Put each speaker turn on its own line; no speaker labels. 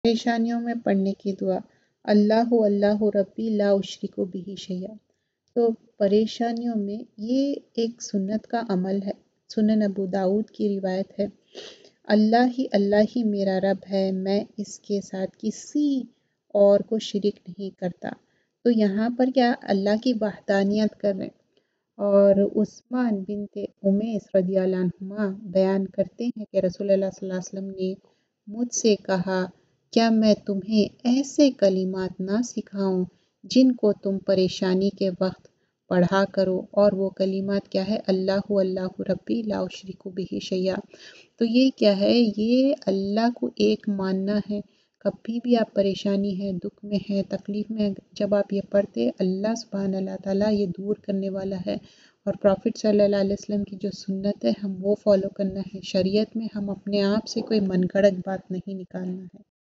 परेशानियों में पढ़ने की दुआ। अल्लाहु अल्लाहु रब्बी ला उशरिकु बिही शैया। तो परेशानियों में ये एक सुन्नत का अमल है। सुनन अबू दाऊद की रिवायत है, अल्लाह ही मेरा रब है, मैं इसके साथ किसी और को शिरिक नहीं करता। तो यहाँ पर क्या अल्लाह की वहदानियत कर रहे हैं। और उस्मान बिनते उमैस रदियल्लाहु अन्हुमा बयान करते हैं कि रसूलुल्लाह सल्लल्लाहु अलैहि वसल्लम ने मुझसे कहा, क्या मैं तुम्हें ऐसे कलिमात ना सिखाऊं जिनको तुम परेशानी के वक्त पढ़ा करो। और वो कलिमात क्या है, अल्लाहु अल्लाहु रब्बी ला उशरिकु बिही शैया। तो ये क्या है, ये अल्लाह को एक मानना है। कभी भी आप परेशानी है, दुख में है, तकलीफ़ में है, जब आप ये पढ़ते अल्लाह सुब्हान अल्लाह ताला ये दूर करने वाला है। और प्रॉफिट सल्लल्लाहु अलैहि वसल्लम की जो सुन्नत है हम वो फॉलो करना है। शरीयत में हम अपने आप से कोई मनगढ़ंत बात नहीं निकालना है।